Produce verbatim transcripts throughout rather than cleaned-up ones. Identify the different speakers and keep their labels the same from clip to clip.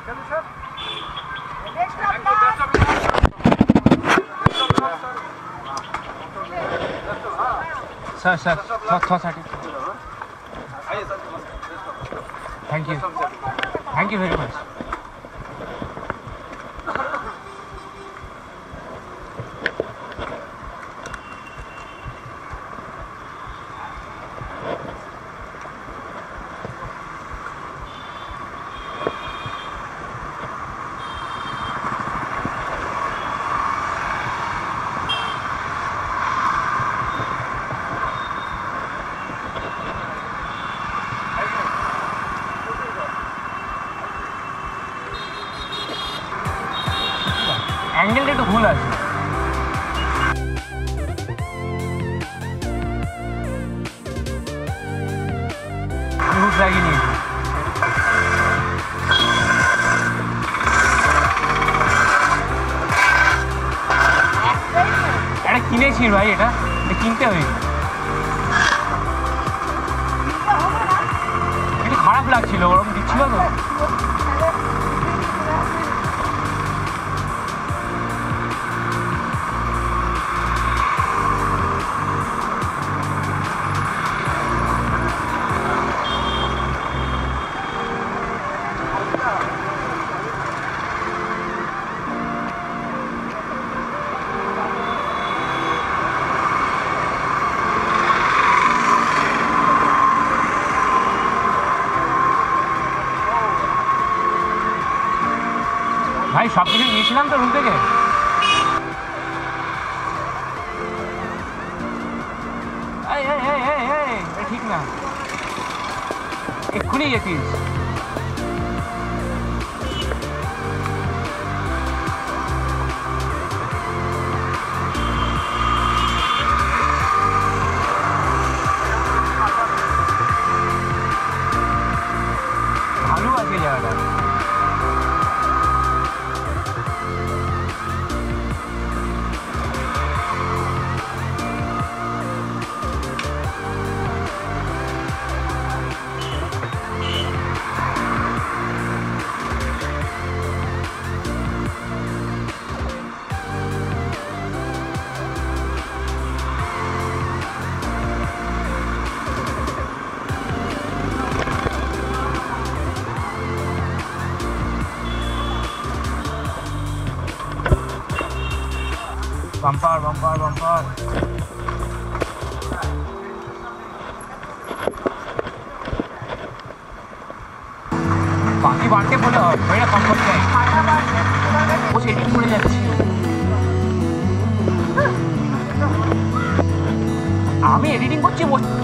Speaker 1: Sir sir थोड़ा thank you thank you very much. অ্যাঙ্গেলটা একটু ভুল আছে। রুট লাগিয়ে নিয়েছি। এটা কিনেছি ভাই, এটা কিনতে হয়েছে। একটু খারাপ লাগছিল, ওরকম দিচ্ছিল তো। ভাই সব কিছু নিয়েছিলাম তো রুম থেকে। ঠিক না, এক্ষুনি যেতিস। ভালো আছে জায়গাটা। Bumper bumper bumper. বাকি বাড়তে বলে হয় কম করতে ও সেটিং করে যাচ্ছে। আমি এডিটিং করছি।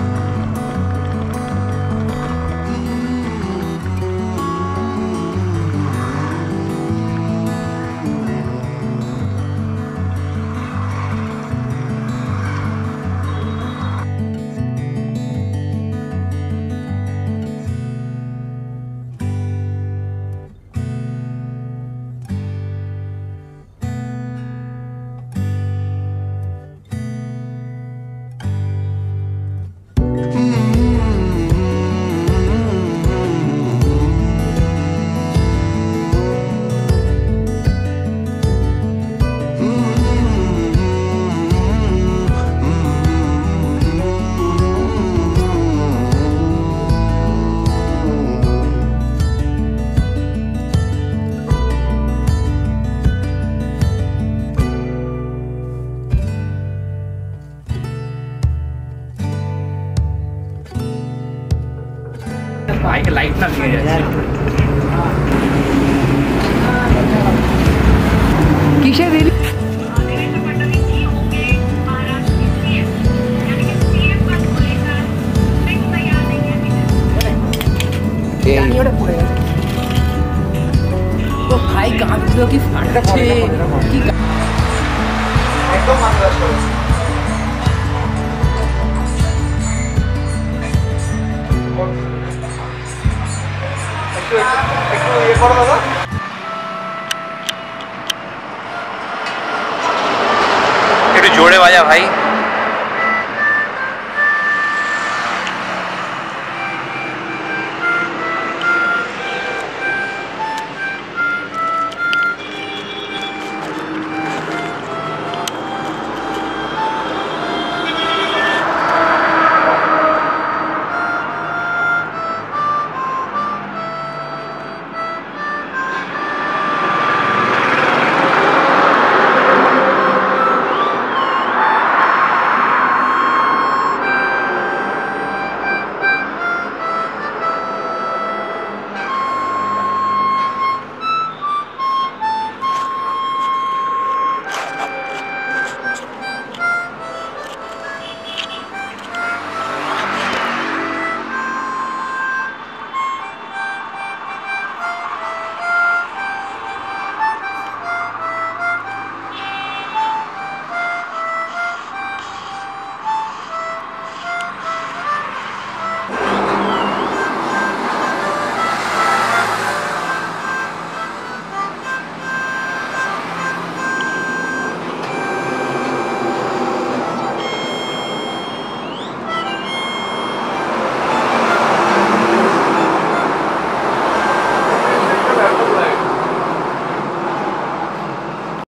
Speaker 1: बाइक लाइट ना लगे किसे रेली तो भाई कांदগুলো কি ফাটছে কি একদম মানরাস করো একটু ইয়ে করো দাদা একটু জোরে বাজা ভাই।